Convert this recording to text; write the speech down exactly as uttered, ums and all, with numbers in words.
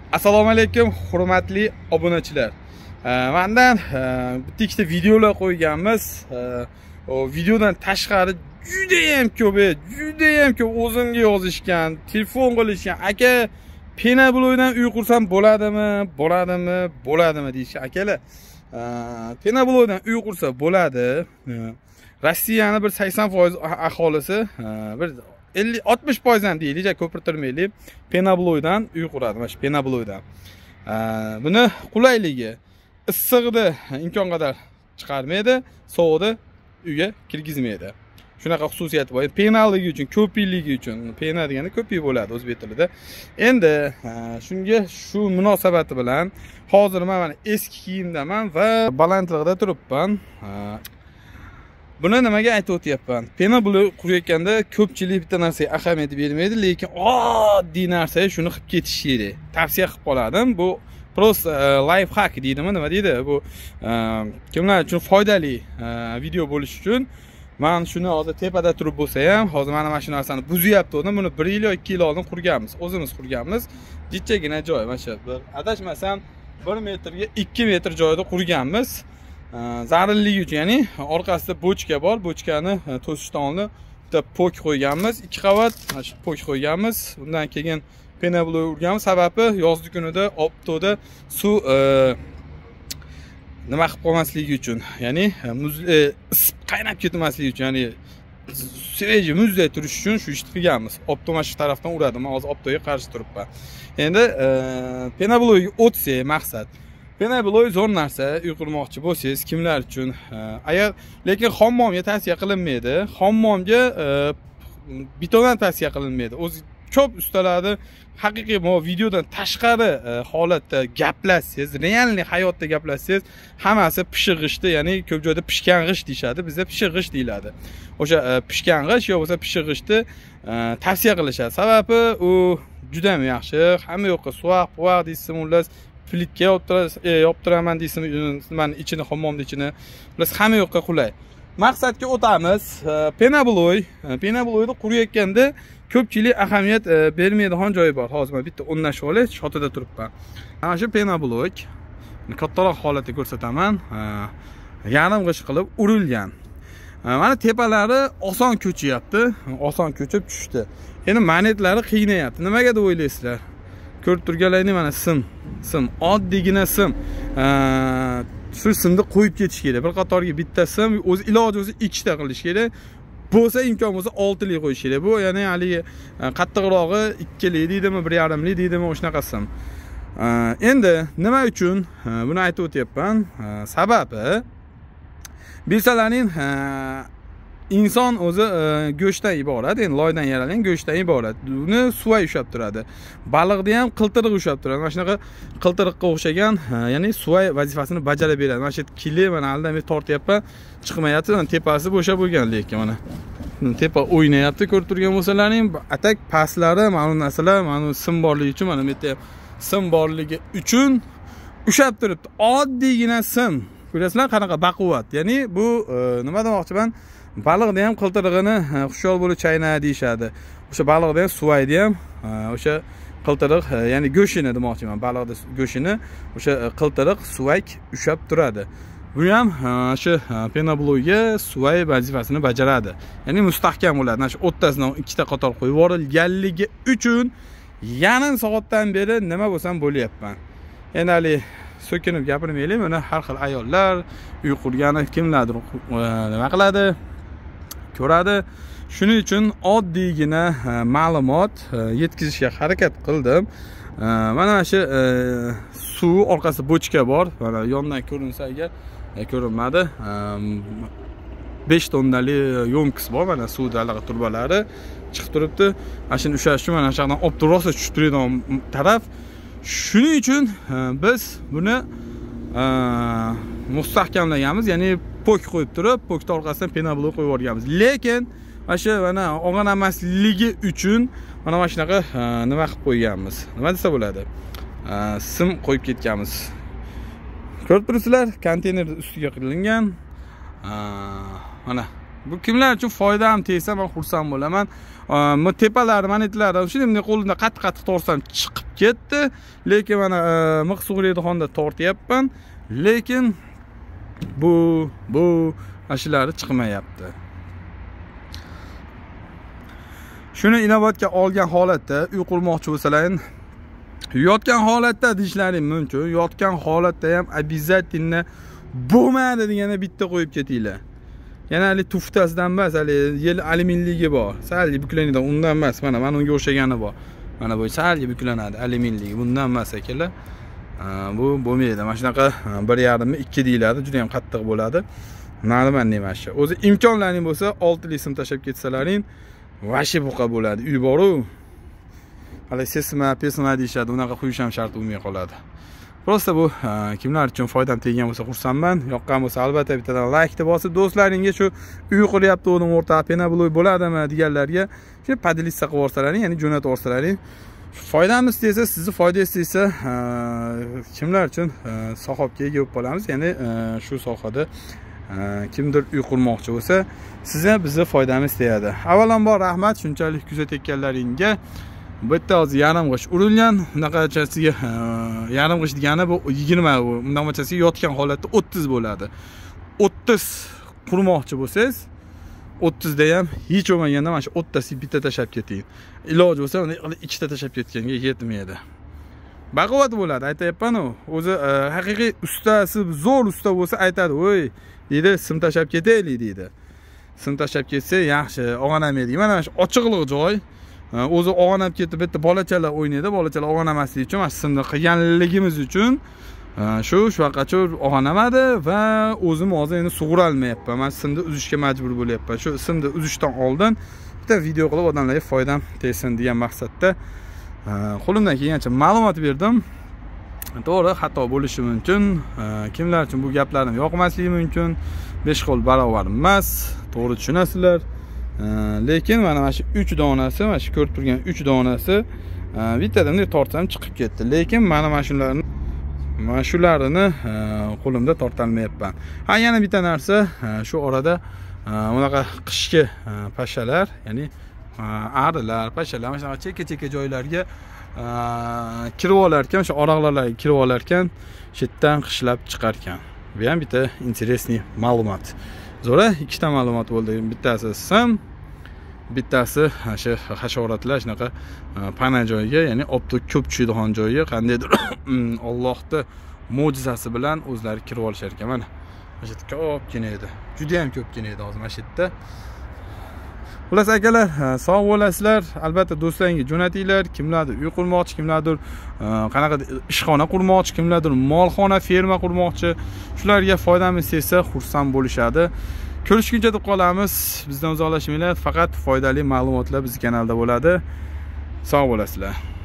Assalomu alaykum, hurmatli obunachilar. Mendan bitta ikkita videolar qo'yganmiz. O videodan tashqari juda ham ko'p, juda ham ko'p o'zimga yozishgan, telefon qilishgan. Aka, Penabloydan uy qursam bo'ladimi? Bo'ladimi? Bo'ladimi deyishgan akalar. Penabloydan uy qursa bo'ladi. Rossiyani bir sakson foiz aholisi bir ellik oltmish foiz ham deylik, ko'pirtirmaylik. Penabloydan uy quradi, mana shu Penabloydan. Buni qulayligi issiqni imkon qadar chiqarmaydi, sovuqni uyga kirgizmaydi. Shunaqa xususiyati bor. Penalligi uchun, ko'piyligi uchun, pena degani ko'piy bo'ladi o'zbek tilida. Endi shunga shu munosabati bilan hozir men mana eski kiyimdaman va balandlikda turibman. Buni nimaga aytib o'tyapman? Penabloy qurayotganda ko'pchilik bitta narsaga ahamiyat bermaydi, lekin oddiy narsa shuni qilib ketish kerak. Tavsiya qilib qoladim. Bu prosta life hack deydimi, nima deydi? Bu kimlar uchun foydali video bo'lish uchun men shuni hozir tepada turib bo'lsa ham, hozir mana mana shu narsani buzyapti. Buni bir yil yoki ikki yil oldin qurganmiz. O'zimiz qurganmiz. Jichchagina joy, mana shu bir adashmasam bir metrga ikki metr joyda qurganmiz. Zarurligi uchun, ya'ni orqasida bochka bor, bochkani to'sishdan oldin bitta pok qo'yganmiz, ikki qavat mana shu pok qo'yganmiz. Undan keyin Penabloy urganmiz. Sababi yozgi kunida optoda suv nima qilib qolmasligi uchun, ya'ni muz isib qaynab ketmasligi uchun, ya'ni sveji muzday turish uchun shu ishni qilganmiz. Opto mana shu tarafdan uradi. Men hozir optoga qarshi turibman. Endi Penabloyga o'tsak maqsad. Penabloy zo'r narsa, uy qurmoqchi bo'lsangiz, kimlar uchun? Agar lekin hammomga tavsiya qilinmaydi. Hammomga betondan tavsiya qilinmaydi. O'zi ko'p ustalarni haqiqiy bu videodan tashqari holatda gaplashsangiz, realniy hayotda gaplashsangiz, hammasi pishig'ishdi, ya'ni ko'p joyda pishgan g'ish deyshadi, bizda pishig'ish deyiladi. O'sha pishgan g'ish yo bo'lsa pishig'ishni tavsiya qilishadi. Sababi u juda ham yaxshi, hamma yoqqa suvoq, puvoq deysiz, mullas plitga yoptiraman deysiz, men ichini, hammomni ichini, biz hamma yoqqa qulay. Maqsadga o'tamiz. Penabloy, Penabloyni qurayotganda ko'pchilik ahamiyat bermaydigan joyi bor. Hozir men bitta o'rnashib olay, shotida turibman. Mana shu Penabloy kattaroq holatda ko'rsataman. Yarim g'ish qilib urilgan. Mana tepalari oson ko'chyapti, oson ko'chib tushdi. Endi manetlari qiynayapti. Nimaga deb o'ylaysizlar? Ko'rib turganlaringiz mana sim, sim, oddiygina sim. Shu simni qo'yib ketish kerak. Bir qatorga bitta sim, o'zi iloji bo'lsa ikkita qilish kerak. Bo'lsa imkon bo'lsa oltilik qo'yish kerak. Bu ya'ni haligi qattiqrog'i ikkilik deydimi, bir yarimlik deydimi, o'shanaqa sim. Endi nima uchun buni aytib o'tyapman? Sababi bilsalaring inson o'zi go'shtdan iborat, endi loydan yaralgan go'shtdan iborat. Uni suvoy ushlab turadi. Baliqda ham qiltiriq ushlab turadi. Mana shunaqa qiltiriqqa o'xshagan, ya'ni suvoy vazifasini bajara beradi. Mana shu kili mana aldamay tortyapman, chiqmayapti. Mana tepasi bo'shab bo'lgan, lekin mana tepa o'ynayapti, ko'rib turgan bo'lsalaring, atak pastlari, mana bu narsalar, mana bu sim borligi uchun, mana bu yerda sim borligi uchun ushlab turibdi. Oddiygina sim. Ko'rasizlar qanaqa baquvvat. Ya'ni bu nima demoqchiman? Baliqda ham qiltirig'ini xushol bo'lib chayna deyshadi. O'sha baliqda ham suvayda ham o'sha qiltiriq, ya'ni go'shini demoqchiman. Baliqda go'shini o'sha qiltiriq suvak ushlab turadi. Bu ham shu Penabloyga suvay vazifasini bajaradi. Ya'ni mustahkam bo'ladi. Mana shu o'rtasidan ikkita qator qo'yib yuborilganligi uchun yarim soatdan beri nima bo'lsam bo'lyapman. Endi hali so'kinib gapirmaylik, mana har xil ayollar uy qurgani kimlardir nima qiladi, ko'radi. Shuning uchun oddiygina ma'lumot yetkazishga harakat qildim. Mana shu suv orqasida bochka bor. Mana yondan ko'rinsa agar ko'rinmadi. besh tonnali yomkis bor. Mana suv dalaga turbalari chiqib turibdi. Mana shuni ushlash uchun mana shu yerdan olib turibsiz, tushib turadigan taraf. Shuning uchun biz buni mustahkamlaganmiz, ya'ni pok qo'yib turib, pokning orqasidan Penabloy qo'yib yuborganmiz. Lekin mana shu mana og'anasligi uchun mana mana shunaqa nima qilib qo'yganmiz. Nima desa bo'ladi? Sim qo'yib ketganmiz. Ko'rib turibsizlar, konteyner ustiga qilingan. Mana Bu kimlar uchun foyda ham tegsa men xursand bo'laman. Men tepalari, manetlardan shunday qo'limda qattiq-qattiq to'rsam chiqib ketdi. Lekin mana miq sug'uriydiganda tortyapman. Lekin bu bu ashlari chiqmayapti. Shuni inobatga olgan holatda uy qurmoqchi bo'lsalaring, yotgan holatda deyishlaring mumkin. Yotgan holatda ham обязательно bo'lmadi deganda bitta qo'yib ketinglar. Yana hali tuftasidan emas, hali yel alyuminligi bor. Salli buklanadi, undan emas. Mana mana unga o'xshagani bor. Mana bu salli buklanadi, alyuminligi. Bundan emas ekanlar. Bu bo'lmaydi. Mana shunaqa bir yarim ikki deyiladi, juda ham qattiq bo'ladi. Ma'lum nima shu. O'zi imkonlaring bo'lsa olti sim tashab ketsalaring, vashi buqa bo'ladi. Uy bor-ku. Hali sesma, pesma deyshadi. Unaqa qo'yish ham shart bo'lmay qoladi. Prosta bu kimlar uchun foydam teggan bo'lsa xursandman. Yoqqan bo'lsa albatta bittadan like bosib, do'stlaringga shu uy quryapti, o'nim o'rtaga penabloy bo'ladimi deganlarga shu podlista qilib yuborsalaring, ya'ni jo'natib yuborsalaring. Foydamiz desa, sizni foydangiz desa, kimlar uchun sohobga ega bo'lib qolamiz. Ya'ni shu sohada kimdir uy qurmoqchi bo'lsa, sizga bizni foydamiz tegadi. Avvalambor rahmat shunchalik kuzatayotganlaringga. Bu yerda hozir yarim g'ish urilgan, bunaqachasiga yarim g'ish degani bu yigirma, bunaqachasiga yotgan holatda o'ttiz bo'ladi. o'ttiz qurmoqchi bo'lsangiz, o'ttizda ham hech bo'lmaganda mana shu o'ttasi bitta tashab keting. Iloji bo'lsa uni ikkita tashab ketganga yetmaydi. Baquvvat bo'ladi, aytayapman-ku. O'zi haqiqiy ustasi, zo'r usta bo'lsa aytadi, "Voy, deydi, sim tashab ketaylik" deydi. Sim tashab ketsa yaxshi, og'anamaydi. Mana shu ochiqlik joy. O'zi og'anab ketib, bitta bolachalar o'ynaydi, bolachalar og'anamaslik uchun mana simni qilganligimiz uchun shu shunaqacha og'anamadi va o'zim hozir endi sug'ura olmayapman. Men simni uzishga majbur bo'lyapman. Shu simni uzishdan oldin bitta video qilib odamlarga foydam tegsin degan maqsadda qo'limdan kelgancha ma'lumot berdim. To'g'ri, xato bo'lishi mumkin. Kimlar uchun bu gaplarim yoqmasligi mumkin. besh qo'l barobar emas. To'g'ri tushunasizlar. Lekin mana mana shu uch donasi, mana shu ko'rib turgan uch donasi bittadan tortsam chiqib ketdi. Lekin mana mana shularni mana shularini qo'limda torta olmayapman. Ha, yana bitta narsa, shu orada bunaqa qishki pashalar, ya'ni arilar, pashalar, mana shunaqa chekka-chekka joylarga kirib olar ekan, o'sha oraqlarga kirib olar ekan, shetdan qishlab chiqar ekan. Bu ham bitta interesniy ma'lumot. Zo'ra ikkita ma'lumot bo'ldi. Bittasi sim, bittasi o'sha hasharotlar shunaqa pana joyiga, ya'ni optik ko'p tushadigan joyiga qandaydir Allohning mo'jizasi bilan o'zlari kirib olishar ekan. Mana o'sha ko'pgina edi. Juda ham ko'pgina edi hozir mana shu yerda. Xullas akalar, sog' bo'lasizlar. Albatta do'stlaringga jo'natinglar. Kimlardir uy qurmoqchi, kimlardir qanaqa ishxona qurmoqchi, kimlardir molxona, ferma qurmoqchi. Shularga foydamiz tegsa xursand bo'lishadi. Ko'rishguncha deb qolamiz. Bizdan uzoqlashmanglar. Faqat foydali ma'lumotlar bizning kanalda bo'ladi. Sog' bo'lasizlar.